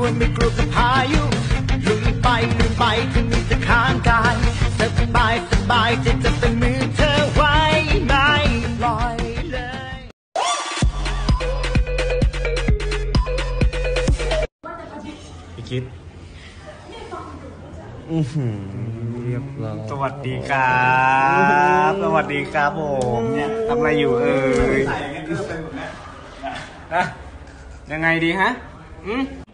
ว่าไม่กลัวกับพายุลืมไปที่มีแต่ข้างกายสบายจะเป็นมือเธอไว้ไม่ปล่อยเลยพี่คิดเรียบร้อยสวัสดีครับสวัสดีครับผมเนี่ยทำอะไรอยู่เอ่ยยังไงดีฮะ